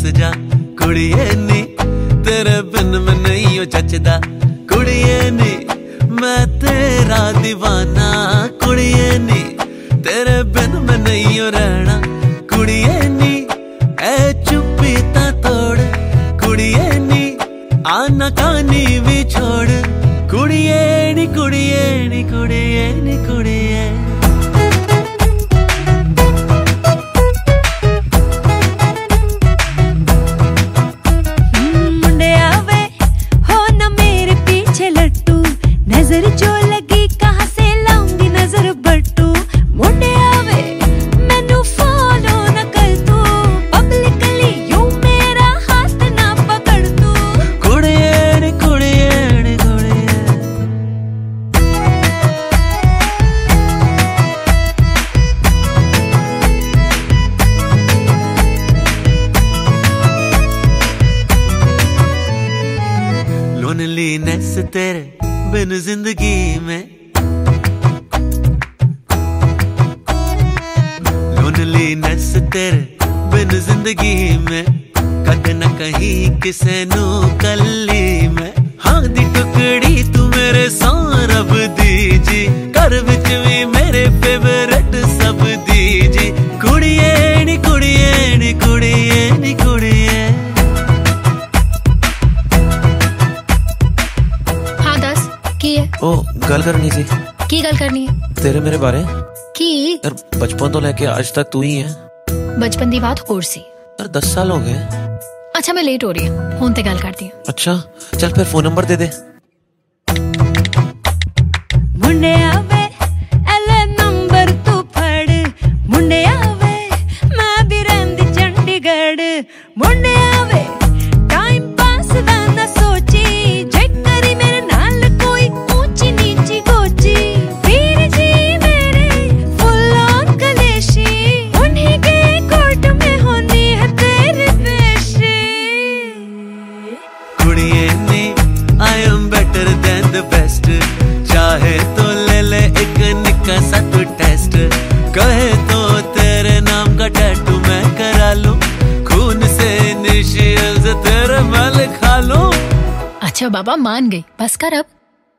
जा कुड़िए नी, तेरे बिन मैं नहीं हो जचदा कुड़िए नी, मैं तेरा दीवाना कुड़िए नी, तेरे बिन मैं नहीं हो रहना कुड़िए नी, ऐ चुप्पी ता तोड़ कुड़िए नी, आना कानी भी छोड़ कुड़िए नी कुड़िए नी कुड़िए नी कुड़िए। नजर जो लगी कहाँ से लाऊंगी नजर बट्टू, मुंडे आवे मैनू फॉलो न कर तू, पब्लिकली यूं मेरा हाथ ना पकड़ तू कुड़िए नी कुड़िए नी कुड़िए। लोनलीनेस तेरे बिन जिंदगी में, लोनलीनेस तेरे बिन जिंदगी में, कद न कहीं किसे नू कली में, हाँ दी टुकड़ी तू मेरे सौरभ दीजी, घर विच भी मेरे फेवरेट सब दीजी कुड़िए नी कुड़िए नी कुड़िए नी कुड़िए। ओ गल करनी सी। की गल करनी है? तेरे मेरे बारे की यार, बचपन तो लेके आज तक तू ही है। बचपन दी बात होर सी यार, 10 साल हो गए। अच्छा मैं लेट हो रही हूँ, फोन ते गल करती हूँ। अच्छा चल फिर फोन नंबर दे दे। मुंडे आवे एले नंबर तू फड़, मुंडे आवे मैं भी रहंदी चंडीगढ़, मुंडे आवे टाइम पास दा ना सोची, जे करी मेरे नाल कोई ऊंची नीची गोची, वीर जी मेरे फुल ऑन कलेशी, उन्हीं के कोर्ट में होनी है तेरी पेशी कुड़िए नी I am better than the best, चाहे तो ले ले एक निक्का सा तू टेस्ट, कहे तो तेरे नाम का टैटू मैं करा लूं, खून से निशान से तेरे मैं लिखा लूं। अच्छा बाबा मान गई, बस कर अब।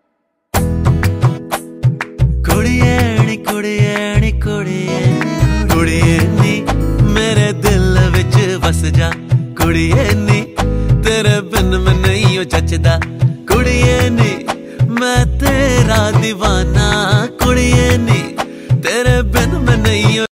कुड़िए नी कुड़िए नी कुड़िए, कुड़िए नी मेरे दिल विच बस जा कुड़िए नी, तेरे बिन मैं नहीं हो जचदा कुड़िए नी, मैं तेरा दीवाना कुड़िए नी, तेरे बिन मैं नहीं हो